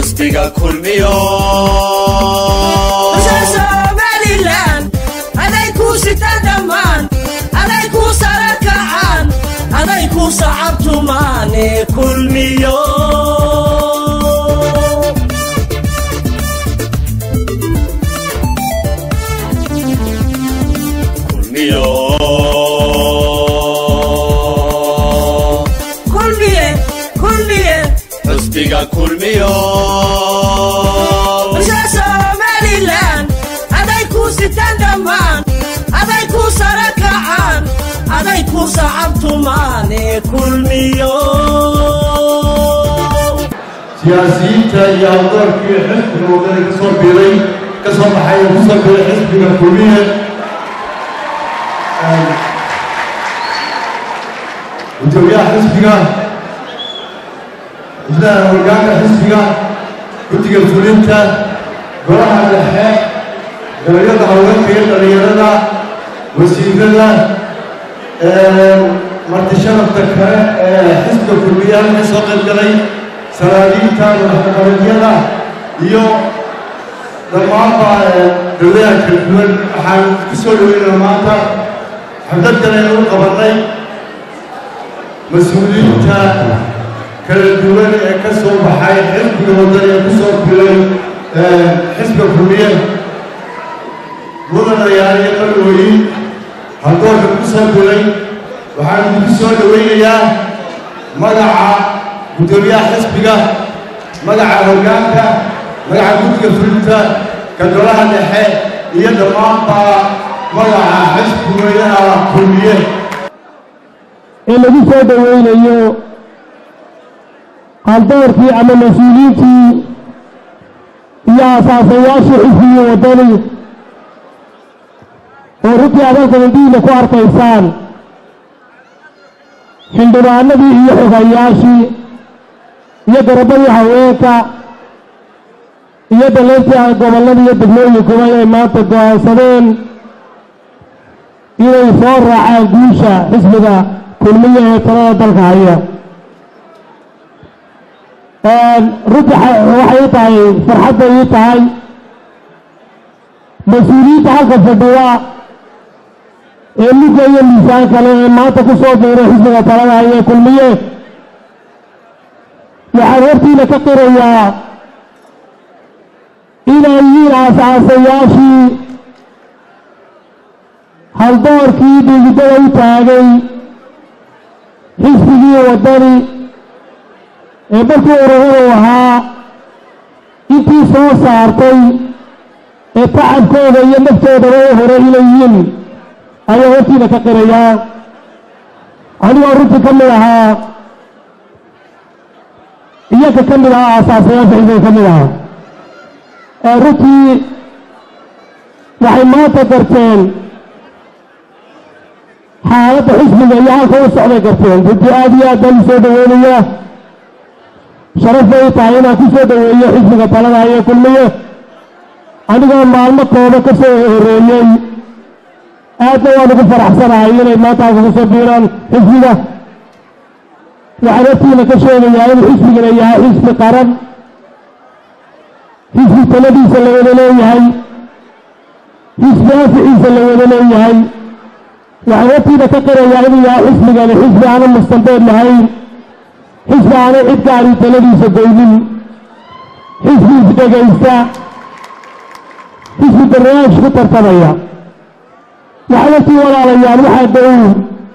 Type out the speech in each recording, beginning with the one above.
حسبك كل ميون Somaliland adayku sitadaman adayku sarakaan adayku sacabtumane kul miyoon kul miyoon حسبك كل ميون Somaliland adayku sitadaman adayku sarakaan adayku sacabtumane kul miyoon سياسيين يهضر في حزب الوطني كسر بيري كسر حي كسر بيري حزبنا كليا وتويا حزبنا إذا رجعنا حزبنا كنت قلت أنت قراها الحياة قريت عوض في الرياضة وسيدنا مرتشان تكره حزب كليا نسق الجري سراديتا والحكومية يوم لما دولة كلفون حال كسولوين لما حدث لنا قبضي مسؤولين تا كالدول كسر بحي حزب الوطني كسر بلي حزب الحرية ولا يعني يقولون هذول كسر بلي وحال كسولوين يا مدعى مديرية حزبك مدعى هوجانك مدعى كتك فرنتا كدولها الحي يد مانطا مدعى حزب وياها كلية الذي ساد وين يو الدور في عمل مسؤوليتي يا أساسيات حزبي وطني ورتي على الدين كوار كيسان عندما النبي يحياشي يضرب هواك يدلت قبل يدلوا كما ما تقاسمين إلى يفرع جوشة حزبنا كلية ترى الغاية رجع وحيتاي فرحة يتاي مسؤوليتها كفدوا اللي جاي اللسان كلام ما تقصوا بين حزبنا ترى الغاية كلية وحررتي لك قرية إلى يجير أساسياشي هل دور كي بيجدوا تاجي حزبي وطني بكو روها إنتي سو صارتي تعب كذا ينفتح روح إليين أيوتي لك قرية أنا أردت كملها إياك كملها أساسيات إذا كملها رتي waxay maanta garteen xaaladda xisbiga iyo halka u socday garteen runtii aad iyo aad baan usoo dhaweynaya sharaf bay tahay inaan ku soo dhaweeyo xisbiga talada iyo kulmiye anigoo maalmo kooba ka soo horeeyey aadna waan ugu faraxsanahay inay maanta halka kusoo biiraan xisbiga waxaan hortiina ka sheegayaa inuu xisbigana yahay xisbi qaran حزب تلبيس اللي ولله هاي حزب أفعيس اللي ولله هاي وعرفتي لتقرأ يعني يا حزب قال حزب أنا مستنبر لهاي حزب أنا إبقاري تلبيس الدولين حزب إبقاريسا حزب الدراج خطر طبيعي وعرفتي ولا ريال واحد دعوه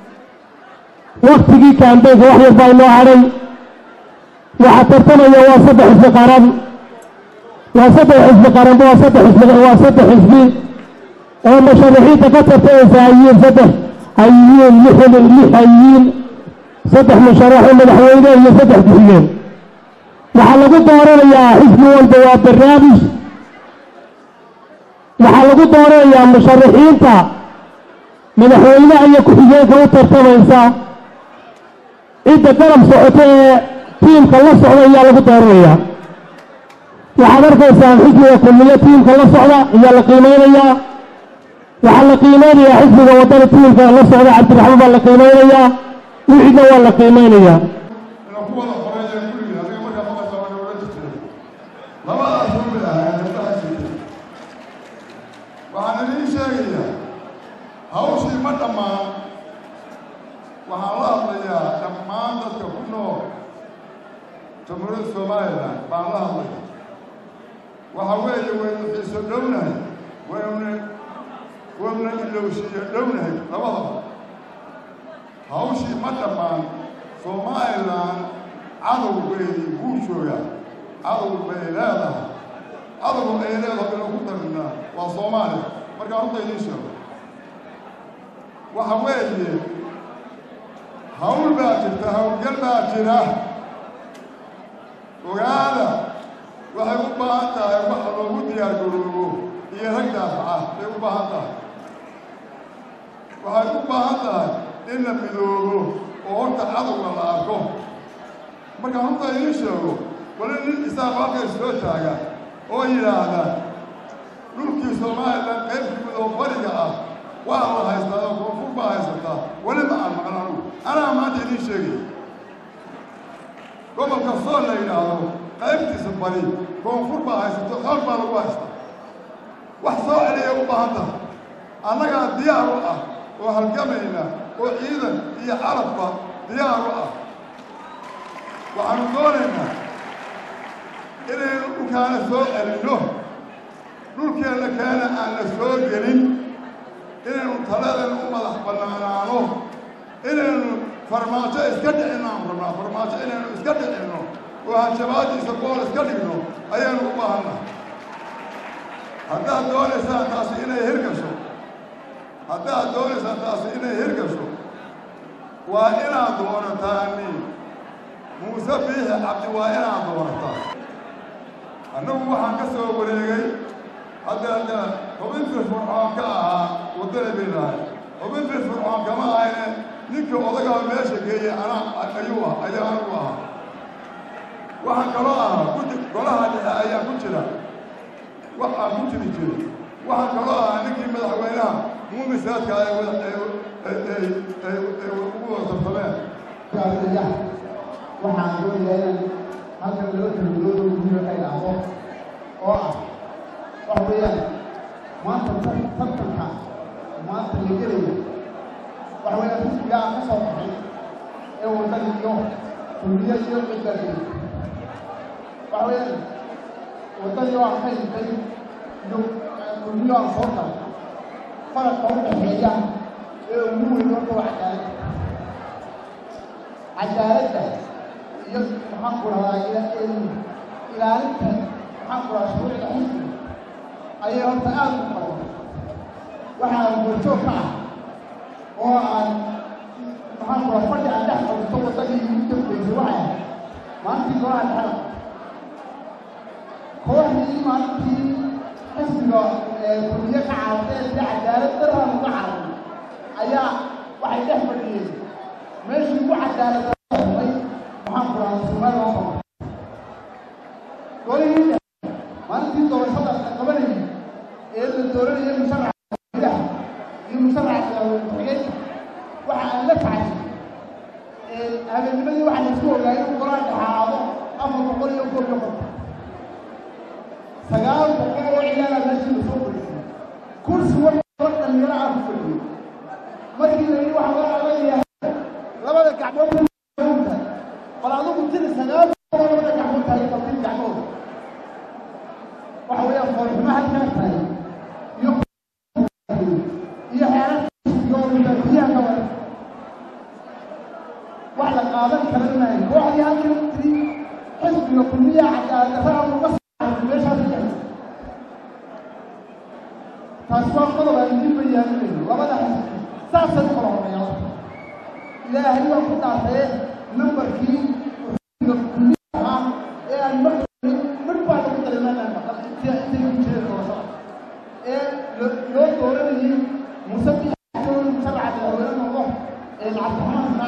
وقتي كان بيت واحد يرضى الله علي وحترتنا يا واسط حزب قرن وسط حزب قرن وسط حزبي ومشاريع تكتب فيزايين فتح أيين محل المحيين فتح مشاريع مدحوينه هي فتح بحيين وحلقوا دورنا يا حزب والبواب الرابش وحلقوا دورنا يا مشاريعين تا مدحوينه هي كحيين كوتر تميسا إذا كرم صعوتي تيم خلص عليا لقوا دورنا وحضرت حزب كلية تيم خلص على يا لقيمين وحل قيمين يا حزب وطن تيم خلص على عبد الرحمن لقيمين وعدنا ولا قيمين لما أشوف لها أنا بحثي وأنا لي شيء هوشي مدما وحالات ليا لما تكونوا تمر السمايلة بالله وحوالي وين يسدونه وين اللوشي لونه لبضه هوشي مدما سمايلة عضو بيدي بوشويا عضو بيلاده عضو بيلاده بالوقت منا وصومالي مرجع رضي يشوف وحوالي هول باجرته هول قلب باجره وهذا وحيقول بهذا وحلو ودي أقوله يرجع دافعه يقول بهذا وحيقول بهذا إن بدوره وهرت عضو ولا أركو ما كان رضي يشوف ولا الإنسان باقي يسوتها أو يلاده نلقي سماء قيف من فرقة والله هيستطيع وفوق ما هيستطيع ولا ما أنا ما أدري شيء قبل كسر لي هذا قيف تسمعني وفوق ما هيستطيع خلف ما الواحد وحصل عليه وبهذا أنا قاعد ديار وهالجميلة وإذا هي عرفة ديار وعن دورنا إلى كان سوء النور نور كان أن سوء جرين إنه ثلاثة مدح بنانه إنه فرماجة إسكت إنه فرماجة إنه إسكت إنه وهالشباب يسقون إسكت إنه أيام وبهنا هذا الدول سأتاسي إنه يهرقشوا هذا الدول سأتاسي إنه يهرقشوا وإلى دور ثاني موسى فيه عبد وإلى دور ثاني أنه وحن كسر وريجي هذا وبنت الفرعون كأها ودل بالله وبنت الفرعون كما هي نك وضعها ماشي جاي أنا أيوة أيوة وحن كراها كراها أيام كتيرة وحن كتير وحن كراها نك مدح وينها مو مسات كأي وصفنا كأي وحن يقول لنا هذا اللون يقول كأي أبوه وحويان ما تنتظر ما تنجري وحويان يا مصطفى أو ذلك اليوم كلية يوم الدين وحويان وذلك يوم خير كي يوم كلية صوتا فرق قوم الحياة مو يوم عجالته يحقق إلى أنت حقق شروع الحزب أيها التآلف waxaa bulsho ka oo aan maxaan ku fadhi aan dhex qabto wadadii ugu dambeysay waxay maantii go'aan xal kooxdii maantii xisbiga kulliye ka caawatay si cadaalad darra uga caawin ayaa waxay dhex fadhiyeen meeshii ugu cadaalad darray maxaan ku rahaa Soomaaliya golihii maantii doorashada qabanayay ee la dooranayay musharrax waxaan la tacay habeennimadii waxaan isku ogaayay inuu quraan dhaxaado 400 iyo 900 sagaal boqol oo ciyaar ah meeshii soo fadhiisay kursi wadan yara ah ku fadhiyay markii la yiri waxa laga leeyahay labada gacmood bal adigu tir sagaal boqol labada gacmood tahay qabtin gacmood waxa weeyaan qorshaha halkan tahay iyo xeerar وعلى قادم كلامنا واحد يمكن حزب الكلية على دفاع المصلحة ليش هذا الجهاز تسمع قضاء يجيب بيانين وبدأ ساس القرآن يا لا هو كنت عارفه نمبر كي الكلية يعني من بعد كده لما نقدر تيجي تشيل الوسط لو تقولني مسبي سبعة أولاد الله العبد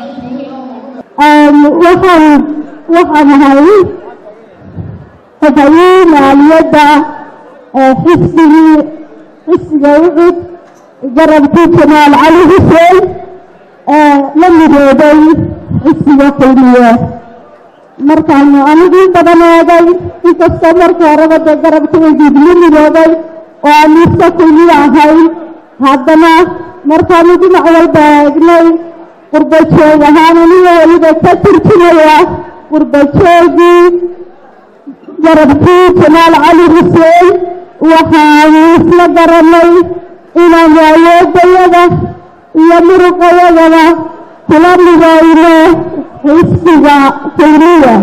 waxaan ahay xogayii maaliyadda xisbiga wuxud garabkii jamaal cali xuseen la midooday xisbiga kulmiye markaan anigu badan eegay inkastoo markii horeba dee garabkaygiidla midooday oo aan iska kulmi ahayn haddana markaanu dhinac walba eegnay qurbajoog ahaan aniga weliba ka turjumaya qurbajoogii garabkii jamaal cali xuseen waxaanu isla garanay inaan awoodayada iyo muruqayadaba kula midayno xisbiga kulmiya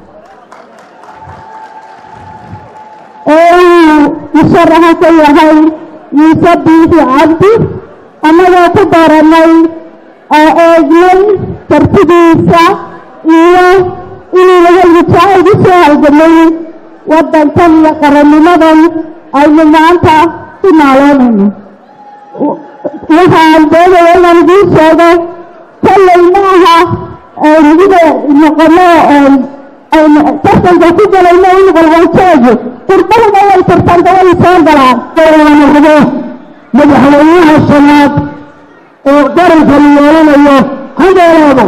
ee uu musharaxa ka yahay muuse biixi cabdi annagoo ku daranay oo eegnay kartidiisa iyo inuu nagayijaa ugu soo halgamay waddankan iyo qarannimadan aynu maanta ku naaloonayno waxaan doonaya inaan idiin sheego kollay maaha mida noqono aynu tartanka ku galayno in qolqoljeegu qurbaduna way tartanta way soo galaan noqdo madaxweynaha shanaad oo qaranka la yeelanayo ha noolaado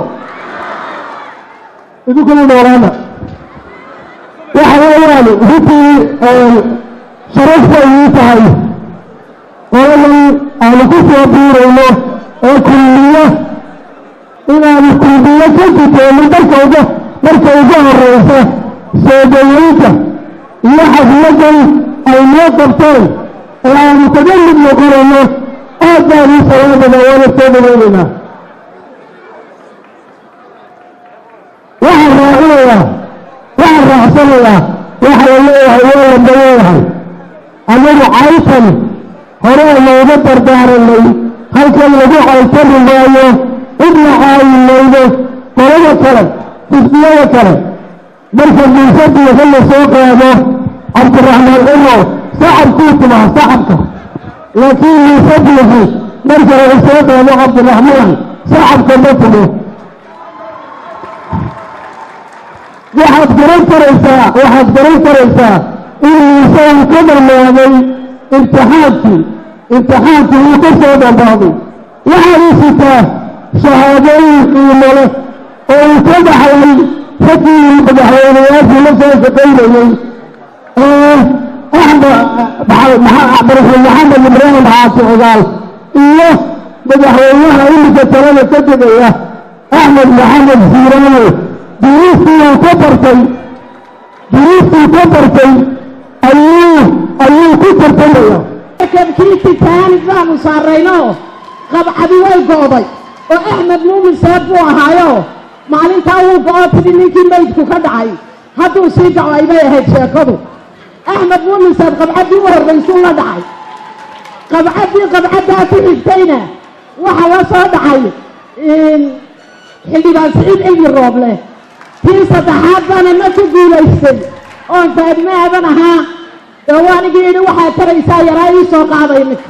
idinkuna noolaana waxa weeyaan runtii sharafta ii tahay qoladan aanu ku soo biirayno oo kulmiyo inaanu kulmiyo ka gutoono marka ugu horeysa soo dhaweynta iyo xafladan ay noo qabteen ee aanu kaga mid noqonayno aad baan ii salaamada waana soo dhaweynaynaa waxaan raacsanayaa waxa la leeyahay waa lamba leeyahay anagu caytan hore looga dardaaranay halkan lagu caytani maayo cidna caayi mayno qolada kale xisbiyada kale marka muusadiisa la soo qaado cabdiraxmaan cumar sacabkuu tumaa sacabka laakiin muusadiisa marka laga soo qaado cabdiraxmaan sacabka ma tumo waxaad garan karaysaa inuu isagu ka dhamaaday imtixaankii uu ka soo dhamaaday waxaad u sitaa shahaadooyin qiimo leh oo uu ka dhaxlay raggii madaxweynayaashii la soo shaqaynayey madaxweyne maxamed ibraahim xaaji cigaal iyo madaxweynaha iminka talada ka degaya axmed maxamed siiraano duruustii ka bartay ayuu ku tartamaya kii titaanig baanu saarayno qabcadi way go'day oo axmed muumin seeb buu ahaayo maalintaa wuu go'o tidhi ninkii maydku ka dhacay hadduu sii gaco aybay ahayd sheekadu axmed muumin seeb qabcaddii u horraysuu la dhacay qabcaddaa ku xigtayna waxa la soo dhacay xildhibaan siciid cilmi rooble tii saddexaad baana ma ku guulaystay oon faadmaadan ahaa oo waanigii yidhi waxaad taraysaa yaraa ii soo qaaday ninka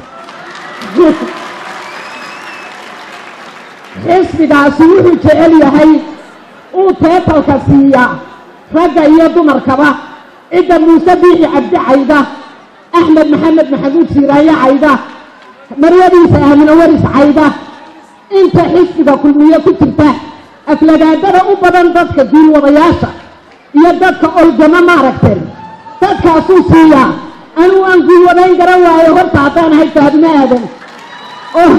xisbigaasi wuxuu jecel yahay uu teetalka siiyaa ragga iyo dumarkaba cidda muuse biixi cabdi cayda axmed maxamed maxamuud siiraanyo cayda maryadiisa ahmino waris cayda inta xisbiga kulmiye ku jirta aflagaadada u badan dadka guulwadayaasha iyo dadka olgama maaragteen dadkaasuu siiyaa anuu aan guulwadayn garan waayo horta haddaan ahay faadma aadan oo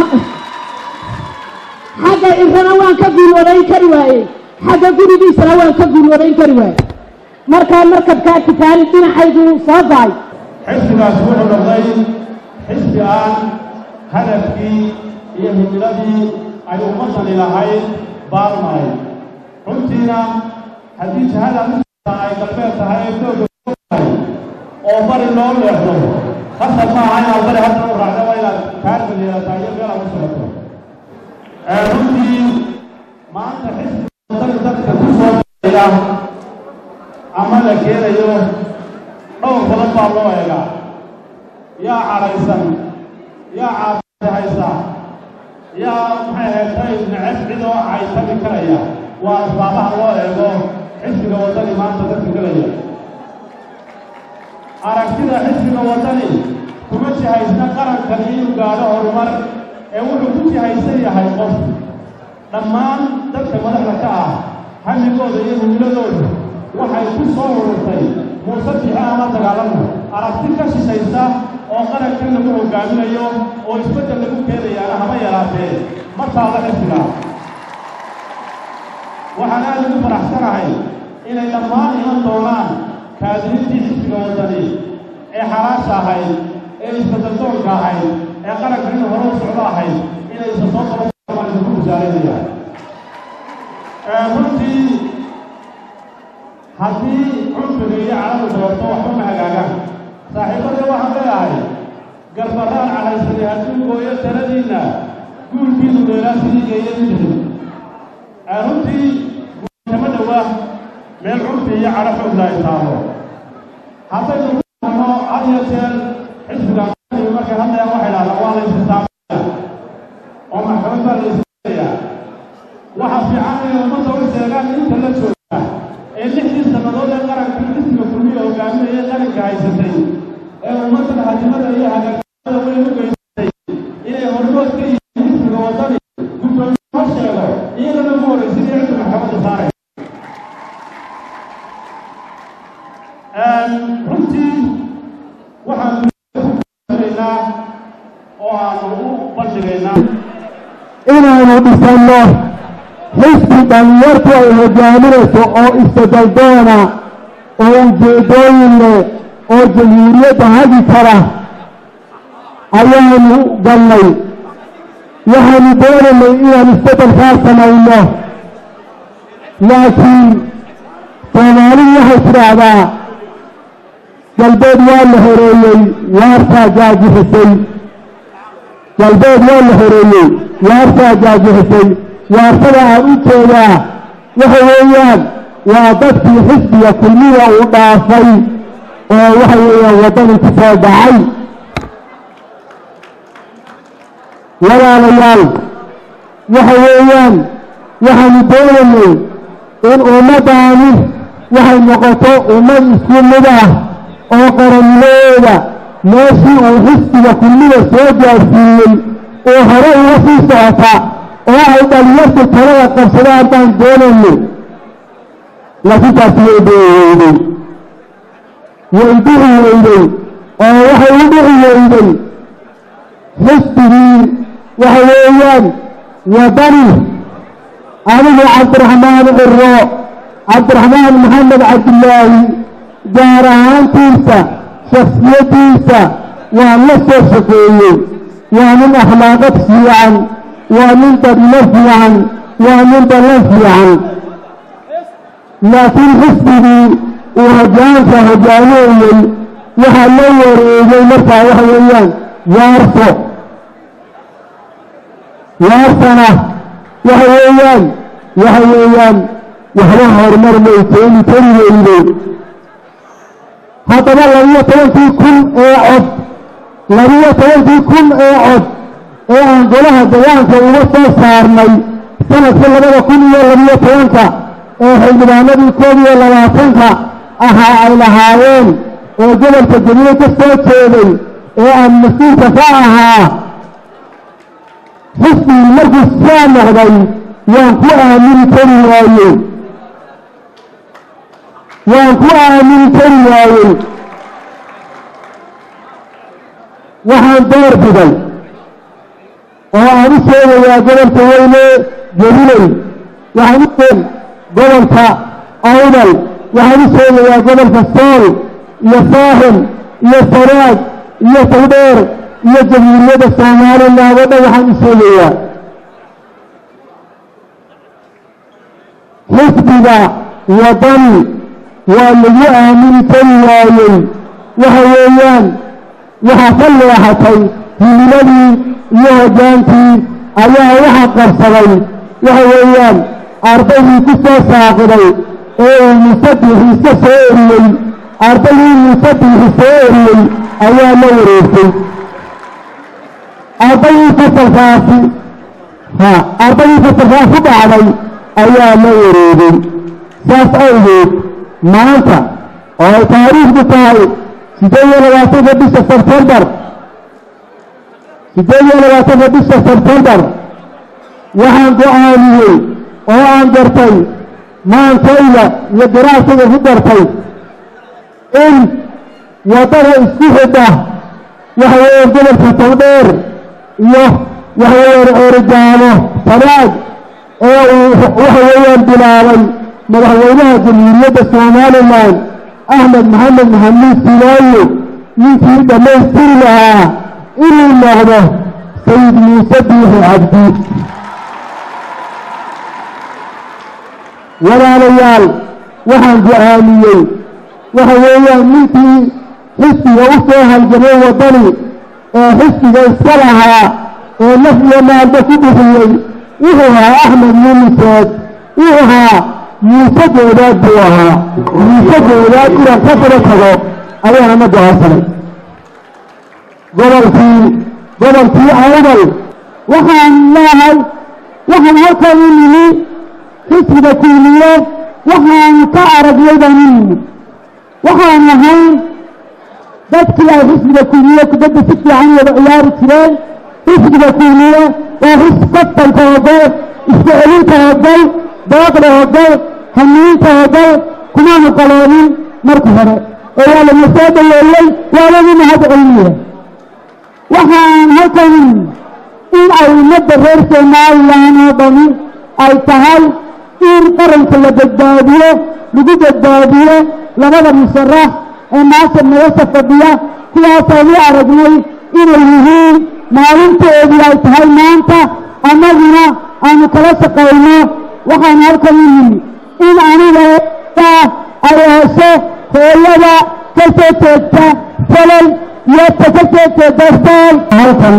xagga irana waan ka guulwadayn kari waaye xagga gurigiisana waan ka guulwadayn kari waaye markaa markabkaa titaani dhinacaydu soo daay xisbigaas wuxuu noqday xisbi aan hadafkii iyo himiladii ay ummadani lahayd baalmaray runtiina haddii jihada ay galbeed tahay ee dooga oo bari loo leexdo hasab maaha inaad bari hadda u raacda waa inaad taarga yeelataa iyo meel aad u socoto runtii maanta xisbiga dadka ku soo daya ama la keenayo dhowr badan baa loo eegaa yaa cadhaysan yaa caafimad haysa yaa maxay ahayd neceb cid oo caytami karaya waa asbaabaha loo eego xisbiga waddani maanta dadka gelaya aragtida xisbiga waddani kuma jihaysna qarankan inuu gaadho horumar ee wuxuu ku jihaysan yahay qof dhammaan dadka madaxda ka ah hamigooda iyo himiladooda waxay ku soo ururtay muuse bixi aan la dagaalamo aragti ka shishaysa oo qarankan lagu hogaaminayo oo isbeddel lagu keenayaana haba yaraatee ma taala xisbiga waxaan aad ugu faraxsanahay inay dhammaan iman doonaan kaadiriintii xisbiga waddani ee xalaasha ahayd ee isbeddeldoonka ahayd ee qaranka inuu hore u socdo ahayd inay isa soo qaban isku busaaranayaan runtii haddii cunfiga iyo caladu doorto waxba ma hagaagaan saaxiibadii waxaan leeyahay garbaraan calaysani hadduu gooyo taladiinna guulkiinu dheeraa sidii geeyadi jirin runtii guulkama dhowa meel cunfi iyo cadho xoogla ay taalo haddaynu kuano had iyo jeer xisbiga markay hadlayaan waxay dhahdaan waa la isxisaabaya oo maxkamad baa la isxisaabaya waxa fiican inay ummadda u sheegaan inta la jooga ee 6 sannadood ee qaranka xisbiga kulmiya hogaaminaya qaranka haysatay ee ummadda hadimada iyo hagaagsanada weyn u geysatay inay hormood ka yihiin xisbiga waddani guddoomiye ha sheego iyagana ugu horraysin iyo cidda maxkamadda saaray runtii waxaan kunaynaa oo aanu u bandhigaynaa inaanu dhisanno xisbi dhalinyartu ay hogaaminayso oo isbeddel doona oo ujeeddooyin leh oo jamhuuriyadda hagi kara ayaanu galnay waxaanu doonaynay inaan isbeddelkaa samayno laakiin soomaalidu waxay tidhaahdaa galbeed waa la horeeyey waartaa gaajixisay galbeed waa la horeeyey waartaa gaajixisay waartada aan u jeedaa waxa weeyaan waa dadkii xisbiga kulmiya uu dhaafay oo waxa weeyaan waddani ku soo dhacay walaalayaal waxa weeyaan waxaanu doonaynay in ummaddaani waxay noqoto ummad isku mid ah oo qarannimadeeda meeshii uu xisbiga kulmiya soo gaarsiiyey oo hore uga sii socota oo ay dhalinyartu talada qabsadaan baan doonayno laakiin taasi way dhici weydey oo waxay u dhici weyday xisbigii waxa weeyaan waddani anigu cabdiraxmaan ciro cabdiraxmaan maxamed cabdillaahi gaar ahaantiisa shaksiyaddiisa waan la soo shaqeeyey waa nin akhlaaqad fiican waa nin dadnimo fiican waa nin ballan fiican laakiin xisbigii uu hoggaanka hoggaaminayey waxaa la wareegay markaa waxa weeyaan waarsana waxa weeyaan waxba horumar may keeni kari weyday haddaba 12,000 kun ee cod 12,000 kun ee cod ee aan golaha deegaanka uga soo saarnay sanadka 2012 ee xildhibaanadii 21 ahaa ay lahaayeen oo gobolka jamiile ka soo jeeday ee aan mas-uulka ka ahaa xisbigii markuu saa noqday waan ku aamini kari waayey waxaan door biday oo aan u sheegayaa gobolka weyne jamiiley waxaan u gobolka awdal waxaan u sheegayaa gobolka sool iyo saaxil iyo saraag iyo tagdheer iyo jamhuuriyadda somaliland oo dhan waxaan u sheegayaa xisbiga waddani waa lagu aamini kari waayey waxa weeyaan waxaa ka leexatay himiladii iyo hoggaankii ayaa waxa qabsaday waxa weeyaan ardaydii ku soo saaqiday ee uu musabbixii iska soo eriyey ardaydii musabbixii soo eriyey ayaa la wareegtay ardaydii fasalkaasi ku dhacday ayaa la wareegay saas awgeed maanta oo ay taariikhdu tahay 28 bisha Sebtembar 28 bisha Sebtembar waxaan go'aamiyey oo aan gartay maankayda iyo daraasada ku dartay in waddada isku xidha waxa weeyaan gobolka togdheer iyo waxa weeyaan oorigaano fanaag oo uu waxa weeyaan bilaabay madaxweynaha jamhuuriyadda somalilan axmed maxamed maxamuud silaayo ninkii dhammaystiri lahaa inuu noqdo sayid muuse biixi cabdi walaalayaal waxaan go'aamiyey waxa weeyaan ninkii xisbiga u soo halgamay waddani ee xisbiga iska lahaa ee naf iyo maalba ku bixiyey wuxuu ahaa axmed yuuniseed wuxuu ahaa muuse goodaad buu ahaa muuse goodaad inaan ka daba tago ayaana ma go'aansanay gobolkii awdal waxaan leehay waxaan halkan u nimi xisbiga kulmiye waxaan ka aragnay baan u nimi waxaan ahay dadkii ay xisbiga kulmiye kubadda si fiican wada ciyaari jireen xisbiga kulmiye waa kastanka ogol isku celinta ogol daaqda ogol hamiinta ogol kumaanu qaloonin marka hore oo waa lana soo dhaweeyey waa lagu mahad celiniye waxaan halkan in ay ummadda reer somalilan oo dhani ay tahay in qaranka la badbaadiyo lagu badbaadiyo labada musharax ee maanta nolosha fadhiya kuwaasaan u aragnay inay yihiin maalintoodii ay tahay maanta annaguna aanu kala shaqayno waxaan halkan u yimi in aniga ay hesho hooyada ka soo jeegta salay iyo ta ka soo jeeda saal halkan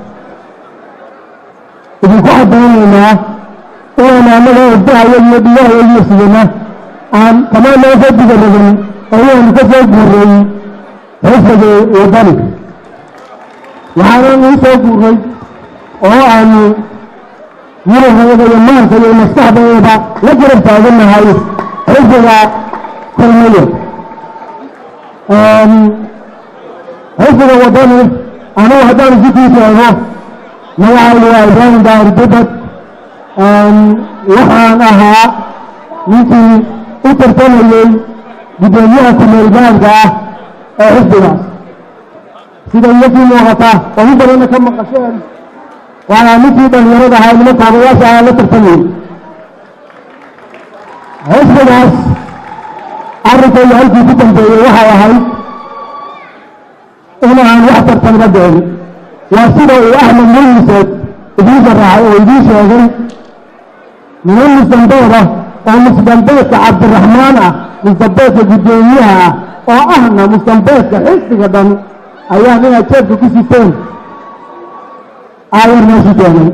idinku caddaynaynaa inaan annaga ordahaya iyo dhiyahaya iyo sidana aan kamaa noo soo digaragin ayaanu ka soo guuray xisbiga waddani waxaanaan uu soo guuray oo aanu murahayada iyo maanka iyo maskaxdayada la garab taagannahay xisbiga kulmiye xisbiga waddani anigu haddaan isikii sheego magacaygu waa ibraahim daahir dubad waxaan ahaa ninkii u tartamayey guddoomiyaha kumeelgaanka ah ee xisbigaas sida iyakii muuqata oo in badanna ka maqasheen waana ninkii dhalinyarada ahaa nima taabayaasha ahaa la tartamayey xisbigaas arrinkayga halkii ku dambeeyey waxay ahayd inaan wax tartanba dhicin waa sida uu axmed yuuniseed idiin sharaxay oo idiin sheegay niman musdambeeda oo musdambeedka cabdiraxmaan ah musdambeedka guddoomiyaha ah oo ahna musdambeedka xisbiga dhan ayaan inaad jeebka ku siteen aayar meeshu keenay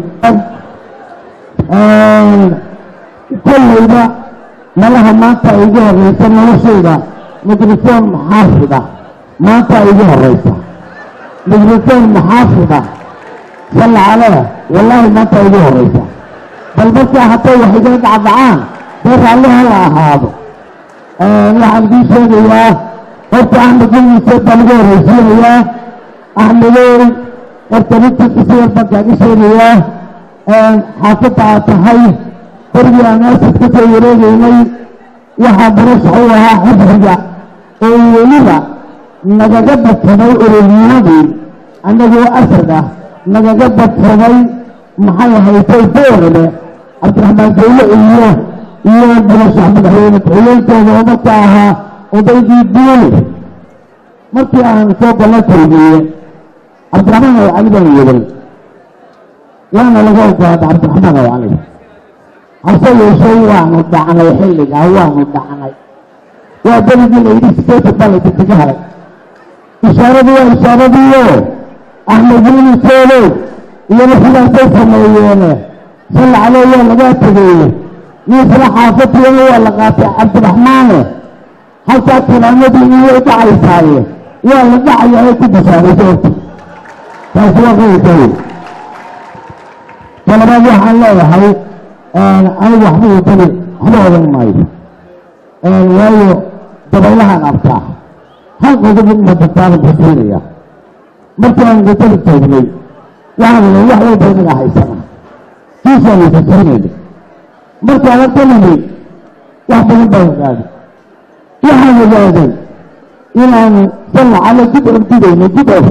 kollayba malaha maanta ay igu horraysa noloshayda mikrofon maxaafida maanta ay igu horraysa mikrofon maxaafida salla caleh wallaahi maanta ay igu horraysa bal markaa hadday wax iga dhacdhacaan dee raalliha la ahaado waxaan idiin sheegayaa horta axmed yuuniseed baan igu horraysiinayaa axmedow horta ninka kisiyar baan kaaga sheegayaa xaafadda aad tahay berigii aan asid ka soo wareegaynay waxaa murashax u ahaa xisbiga oo weliba nagaga badsaday ururnimadii annagoo asad ah nagaga badsaday maxay haysay boorale cabdiraxmaan jawle iyo murashax madaxweyne ku-xigeenkooda oo marka ahaa odaygii duuli markii aan soo gallo kulmiye cabdiraxmaan oo cali baan yeelay waana laga ogolaada cabdiraxmaan oo cali hase yeeshee waanu dhacnay xilligaa waanu dhacnay waa berigii layidhi sideetan baa laydinkaga haray ishaaradii waa ishaaradiio axmed yuuniseedo iyana sidaasay sameeyeene salla caleh waa lagaa tegeeye niisla xaafadiyana waa la qaatay cabdiraxmaane halkaa tilaamadii way dhacaysaaye waa la dhacayaa ay ku bishaarayso horta taasi waa qeyrkay talabaad waxaan leeyahay anigu waxba wadani waxba odan maayo waayo dabaylahaan abtaa hal qodob uma dadtaaban xusuunaya markii aan wadada joognay waxaan leey wax walba inaga haysana kiisaan isasiinayna markaan arkanayay وحبنا بهذا يحنا هذا إلى صلى على جبر الجبل جبر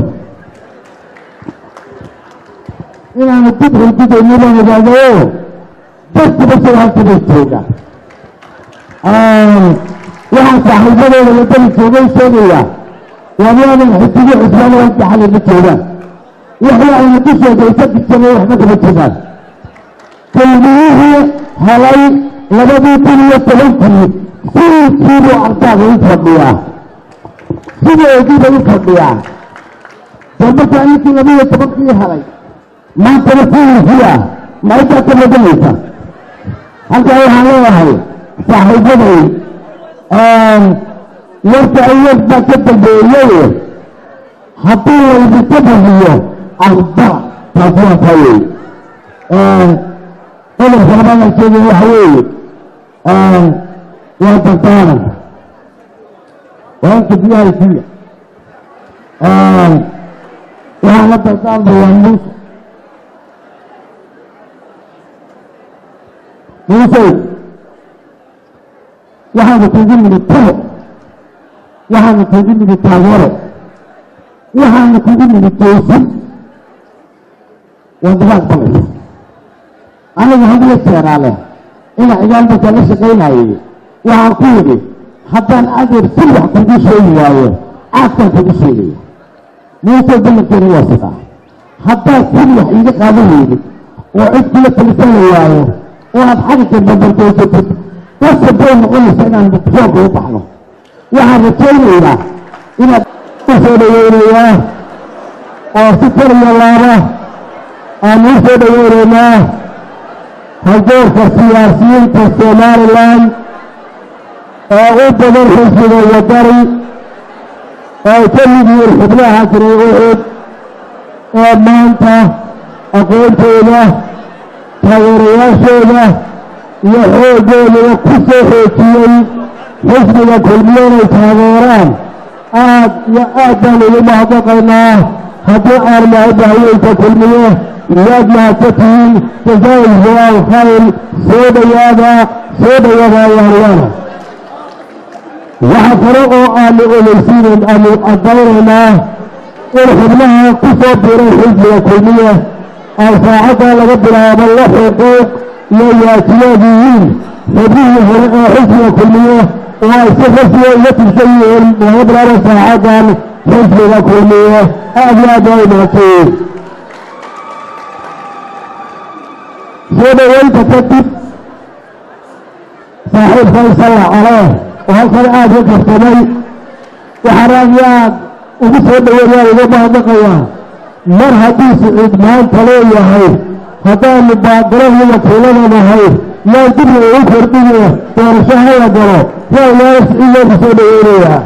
إلى جبر الجبل إلى هذا بس هذا الشيء واحد صاحبنا اللي يبي يسوي وأنا الحسية إسلام وأنت حل الشيء وإحنا على الدشة جيسات السماء وإحنا كبتشبان كلميه هلاي لبدي كلية تلوكي سيدو أرتاق يتفضيها سيدو يجيب يتفضيها جمع ثانية نبي يتفضي هلاي ما تنفيه فيها ما يتأكد مدنيسة حتى هلاي صاحبني يرتع يرتع كتب بيوه حتى لو بتبهيه أربع تفوه فيه أنا فرمان الشيء وحوي وتطانا وأنت فيها الفيا وأنا تطانا بوانوس موسى وهذا تجي من الطرق وهذا تجي من التعورة وهذا تجي من التوسط وانتباه بلد أنا هذا الشيء عليه إن عيال بتلاش قينا يجي وعقولي حتى أقدر سلح كل شيء وايه أكثر كل شيء موسى بن كريم واسطة حتى سلح يجي قابل وعد كل لسان وايه وأضحك البدر توسط بس بين كل سنة بتفوق وطحنا وهذا شيء إلى وصل يوريا وستر الله أمسد يورينا حضور السياسيين في الصوماليلاند وقدر حزب الوطني وكل يرحبنا هكذا وعد ومانتا أقول له تغيرياشينا يحوجون وكسوحيكيين حزب كلمين تغيران آدم لما بقيناه حتى أرمى بهيئة كلمين يادنا تتين تزايد هو الخير سيد يابا يهوانا وحفرقوا آل أوليسين أن أدورنا ورحبناها كسو بيري حزب كلمين الفاعدة لربنا والله حقوق ياتياديين فبيه حزب كلمين ويسفسوا يتسيئين ويبرر الفاعدة حزب كلمين أبيا دائماتين سيدة وانت تكتب صاحب فيصل عليه وهكذا آجك السمي وحراميات وبسيدة ويالي وما بقيا مر حديث إدمان تلوية هاي هذا مبادرة وكلنا هاي لا تبني أوفر بيه ورشاها يدرو لا يسئل بسيدة ويالي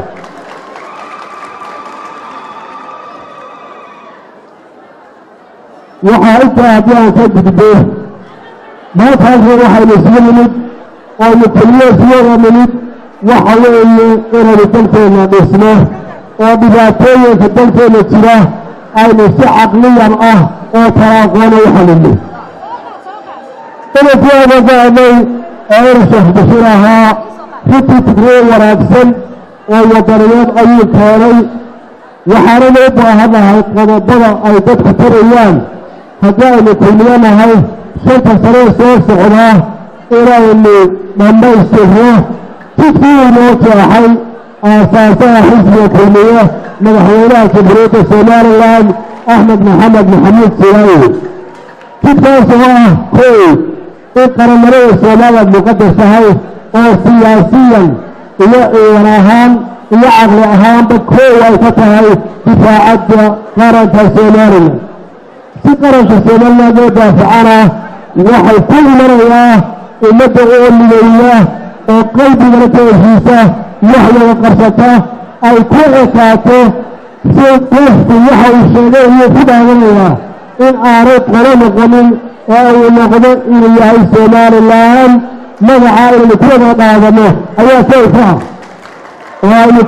وحايت أبيان سجد بيه ما تهزر وحي نسيمني ومكلية سيارة مني وحوالي إلى التلفين باسمه وبذاتية في التلفين التراه أي نسي عقليا وتراغون يحللي إلى في هذا دعني أرشح بشرها فتي تقرير وراكسن ويدريات أي كاري وحارين إبقى هذا القضاء أي تدخل تريان هدائي كليانا هاي شرطة سريع سوى سعوداه إلى اللي لما يستهواه تكفيه موت حي أساسها حزب كلية مدحوينها كبريت الصوماليلاند أحمد محمد سلاوي تكفيه سواه كوي إقرأ مريء الصوماليلاند مقدس هاي وسياسيا وراهان عقل أهان بكوي وفتهاي دفاعات قرنة الصوماليلاند سقرش الصوماليلاند ودافعنا waxay ku imanayaa ummadda oo mideeya oo qalbiga toosiisa waxyaga qarsata ay ku ekaato si qofku waxa uu sheegay inuu ku dhaadanayaa in aanay qolo noqonin oo uu noqdo inuu yahay Somaliland magaca inuu ku wada dhaadamo ayaa sayfa waa inuu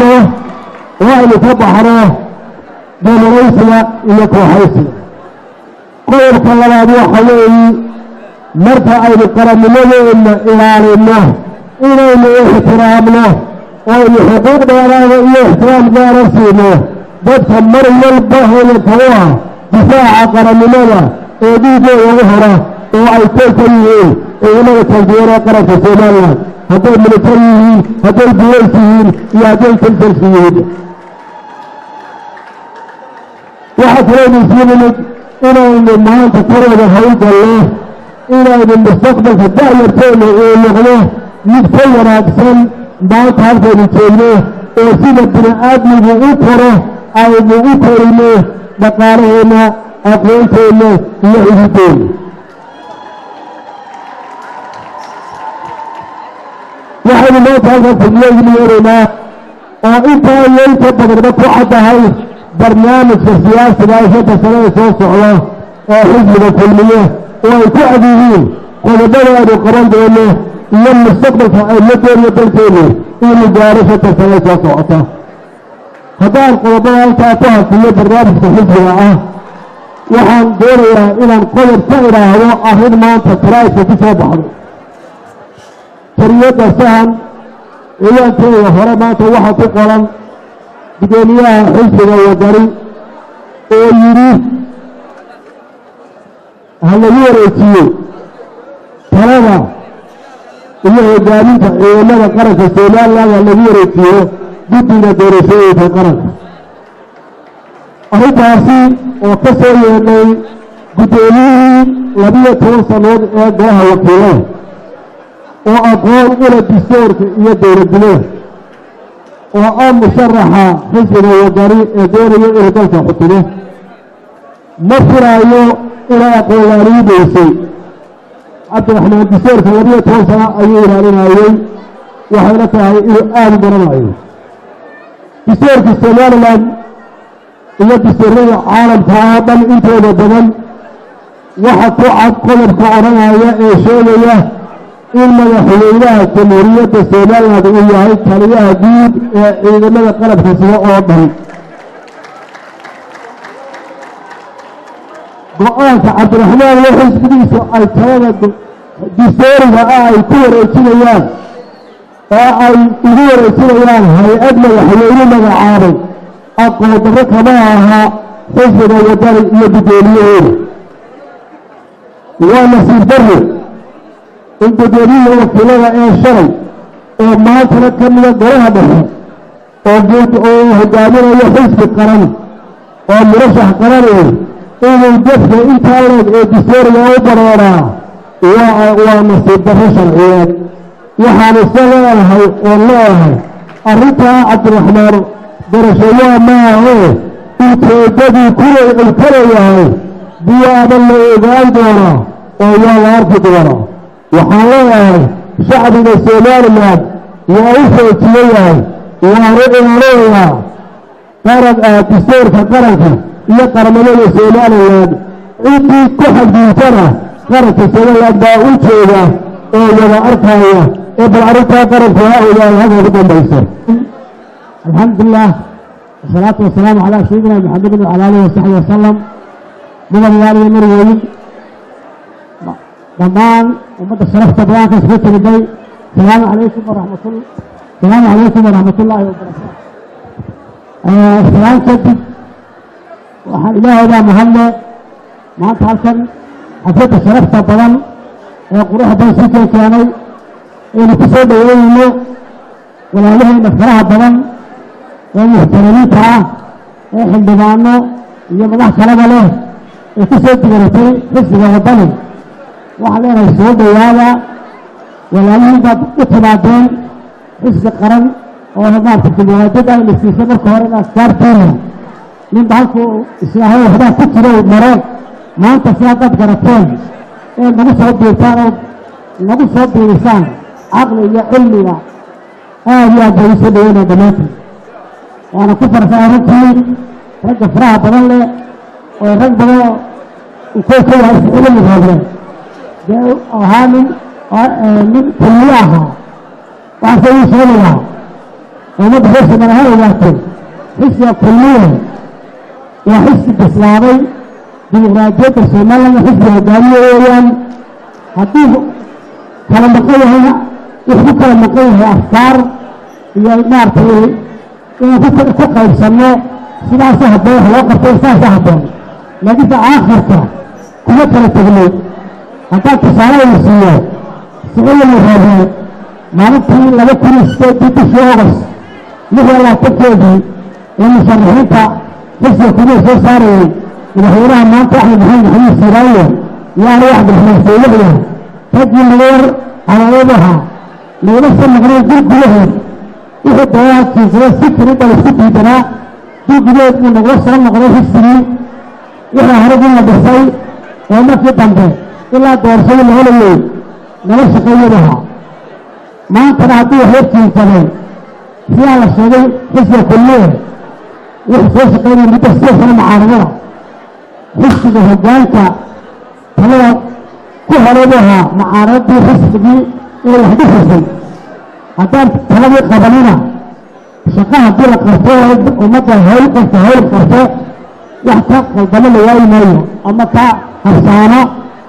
ka baxro doonaysiga iyo kooxaysiga qodobka labaad waxa weeye marka aynu qarannimadeena ilaalino inaynu ixtiraamno oo aynu xuquuq dheeraada iyo ixtiraam gaara siino dadka mar walba hodanka u ah difaaca qarannimada ee dhiiggooda u hora oo ay koolka yihiin ciidamada taageera qaranka Soomaaliya hadday militari yihiin hadday booliis yihiin iyo hadday intelligence yihiin waxaa kaloo muhiimad inaynu maanta korooda hawlgalno inaynu mustaqbalka da'yarteena uu noqdo mid ka wanaagsan maanta halkaynu joogno oo sida bini-aadmigu u koro aynu u korino dhaqaalaheenna aqoonteenna iyo xidideenna waxaynu maanta halkan fadliyaynu yeeraynaa oo intaa iyo inta badanba ku caddahay barnaamijka siyaasiga ee shanta sanada soo socda oo xisbiga kulmiye oo ay ku cad yihiin qodobada aynu qaban doono iyo mustaqbalka aynu doonayo dalkeenu inuu gaaro shanta sanada soo socota haddaan qodobada halkaa ku hadsiyo barnaamijka xisbiga ah waxaan doonayaa inaan qodob ka idhaahdo arrin maanta taraaiska ku soo baxday tariyadda sahan ciidaankeeda hore maanta waxaa ku qoran gudoomiyaha xisbiga wadani oo yidhi ha lagu wareejiyo talada iyo hogaaminta ciidamada qaranka Soomaaliya ha lagu wareejiyo guddiga doorashooyinka qaranka arrintaasi oo ka soo yeedhay guddoomiyihii 12 sannadood ee golaha wakiilada oo aqoon u leh dastuurka iyo dowladnimada oo ah musharaxa xisbiga wadani ee doonaya inuu dalka xukumo ma furaayo inay aqoonyaaniyidaysay cabdiraxmaan dastuurka 12 sano ayuu ilaalinayay waxayna tahay inuu aada u garanayo dastuurka Somaliland iyo dastuurada caalamka oo dhan intooda badan waxa ku cad qodobka odhanaya ee sheegaya in madaxweynaha jamhuuriyadda Soomaaliland uu yahay taliyaha guud ee ciidamada qalabka sida oo dhan go-aanka cabdiraxmaan iyo xisbigiisu ay talada dastuuriga ah ay ku wareejinayaan oo ay ugu wareejinayaan hay-ad madaxweyne magacaabay aqoon darro kama aha xisbiga wadani iyo guddoomiyahooda waa nasiib darro in gudoomiyaha wakiilada ee shalay oo maantana ka mida golaha dhexe oo hogaaminayo xisbi qaran oo murashax qaranay inuu dadka intaa leeg ee dastuuriga u bareeraa waa nasiib darro sharciyeed waxaan isa leedahay oo leedahay arrintaa cabdiraxmaan darashawaa maahee ujeeddadii kuway uu ka leeyahay biyaaba la ogaan doonaa oo waa la arki doonaa waxaan leeyahay shacbiga Soomaaliland waa u foojiyan yahay waanu ilaalinayaa dastuurka qaranka iyo qaramada Soomaaliland intii ku xadgudubtana qaranka Soomaaliland baa u jooga oo wada arkaya ee bal arrintaa qaranka ha ogaado halka ugu dambaysa alxamdulilah wasalaatu wasalaamu calaa sayidina maxamedin wacala aalihi wasaxbi wasalam mudanayaaliyo marweyn dhammaan ummadda sharafta bayaanka isku tiriday salaamu calaykum waraxmatullaahi wabarakaatu salaan kadib waxaan ilaahaydaa mahadle maanta halkan xafladda sharafta badan ee quruxda badan sii keenay aynu ku soo dhaweynayno walaalahayna faraha badan ee muxtarimiinta ah ee xildhibaano iyo madax kalaba leh ee ku soo digaratay xisbiga wadani waxaan leenahay soo dhawaada walaalihiin baad u timaadeen xisbi qaran oo maarta dimuqraadiyadda ayna siisay marka hore in askaartiina ninba halkuu islaahay waxbaa ku jiro mareen maanta si haddaad garateen ee nagu soo biirtaan oo nagu soo biirisaan caqli iyo cilmiga aad iyo aad bay u soo dhaweynaa dhammaantiin waana ku farxay runtii ragga faraha badan leh oo rag badan kow ka yahay ficilimi raadeen dee ahaa nin kulmiye ahaa waxaase uu sheegayaa ummadda reer Soomaaliya ha ogaatay xisbiga kulmiye waa xisbi bislaaday dimuqraadiyadda Soomaaliya xisbi hogaamiye weeyaan haddii kala maqan yahayna wuxuu kala maqan yahay afkaar iyo maartay inaan ku qaybsanno sidaasa haddee wax loo qabtay saasa habboon laakiinse aakhirka kuma kala tegno haddaan tusaale la siiyo sicida la raadiye maalintii 2008 bishii August 26 ee musharaxiinta xisbiga kuma soo saarayay madaxweynaha maanta Axmed Maxamed Siiraayo yaani wax bilxisooyada tagi magar calaamadaha leela sanadkan gurguleed wuxuu daawaadkiisa si kale isku diidanaa gurguleed uu naga soo noqday xisbigii waxa haragin la dhisay oo markii dambe ilaa doorashada la helayay nala shaqeeyadaha maanta haddii wax yarkiisanay siyaa la sheegay xisbiga kulliye wuxuu soo shaqeynaya muddo 6 sano mucaaradada xisbiga hoggaanka talada ku haleedaha mucaaradadii xisbigii ee wax dhisay haddaan taladii qabanina shaqa haddii la qabto ummadda hawl qabto wax ka qaldamo la waayi maayo ama ka habsaano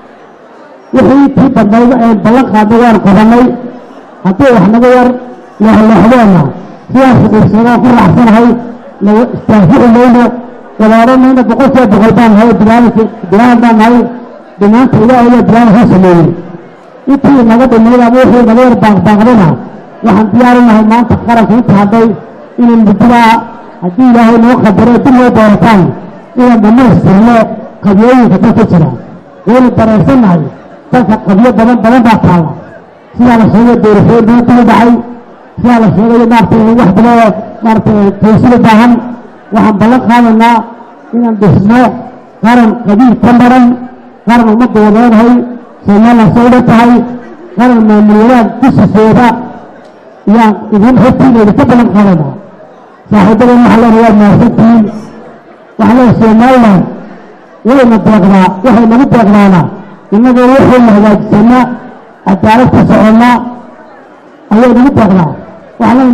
wixii tii dambayda ee ballan qaaday waan qabanay haddii wax naga yar leexleexdeena sidaas dhibsadaan ku raacsanahay laga istaafici mayno walaaranayna boqolkiiba boqol baan nahay bilaan baan nahay dhinaanta ilaahay iyo bilaan ha sameeyey intii naga dhimayda ama wixii naga yar baaqbaaqdana waxaan diyaarinahay maanta qaranka inta hadday inaan muddada haddii ilaahay noo qadaro dib loo doorataan inaan dhammaystirno qabyooyinka dalka jira waynu dareersannahay dalka qabyo badan baa taala sidaa la sheegay doorashooyin badan u dhacay sidaa la sheegay maartay wax biloo maartay toosida baahan waxaan ballan qaadaynaa inaan dhisno qaran qabiil ka maran qaran ummadda wadeenahay Soomaaliya soo tahay qaran maamuliyad ku sifeeda yaan idin xigtiina ka ballan qaadaynaa saaxiibada maxalada waa maasantiin waxaa Soomaaliya wayna deeqdaa waxay nagu deeqdaana innagoo wixii la hagaajisana cadaalad ku socona ayay nagu deeqdaa waxaa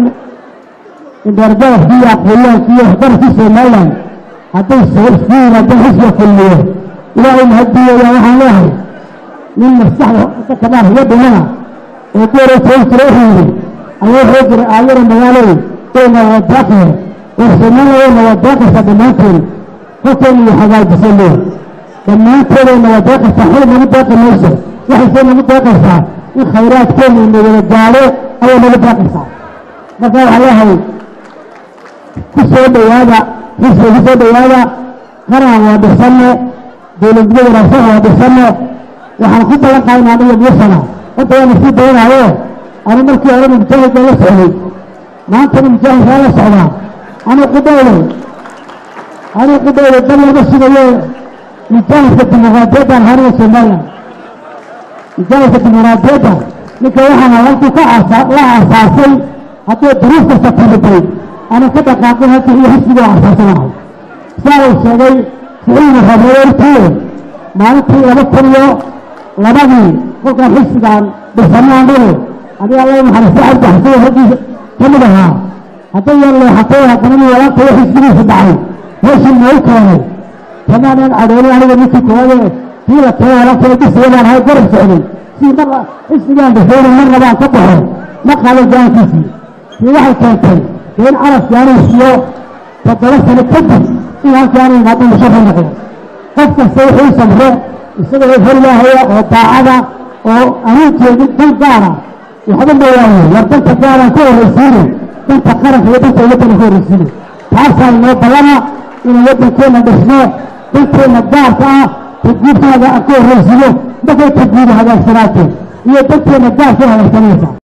indargaafkii aqoonyahankii waxbarashadii Soomaaliya hadday soo iskuulaadeen xisbiga kulmiye ilaahay mahadiyo waxaan leeyahay من مستحيل كمان هي بيننا وكل شيء تروحي أنا هجر أيام مغالي كنا وضعه وسمعنا وضعه سبناكل فكان يحاول بسلو لما كنا وضعه صحيح من وضعه نفسه وحسن من وضعه صح الخيرات كل من الرجال أو من وضعه صح مثلا عليها كسر بيادا كسر بيادا كرام وبسنة دولة رسول وبسنة waxaan ku balan qaadnaa aniga buuxana hadda waan isii daynayo ana markii hore mujaahid la socday maantana mujaahid la socdaa ana qudaylo dal laga sidayo mujaahidka dimuqraadiyadda hariga Soomaaliya mujaahidka dimuqraadiyadda ninka waxaan halkuu ka aasaasay haddii duruufta safartay ana ka dhaqaaqay halkii iyo xisbiga aasaasanahay saa uu sheegay siciidna rabeeyay maalintii 2000 kolkaan xisbigaan dhisanaan dhale adiga alla maxariista cabdi xasan raggiisa ka mid ahaa hadday yar leexatay haddana walaanta xisbigiisa dhacay meeshii noo keenay kamaanaan cadhoolay aniga ninkii koowaade kii la keenay walaanta dhisayaan hay garab socday sii marra xisbigaan dhisanay marna baan ka baxay ma qaadan gaankiisii sii waxay keentay in carabki aanay siiyo 7 sano kadib in halkii aanay imaado musharax noqdo qof kasta wuxuu samre isagoo helaaya oo daacada oo arinteedu dan gaara waxba ma waayo wardanta gaara ku horeysiinay danta qaranka iyo danta waddanka ku horeysiinay taasaan noo balana inuu waddankeena dhisno danteena gaarka ah tadbiirkaaga ku horeysiino markay tadbiir hagaagsanaato iyo danteena gaarka hagaagsanaysa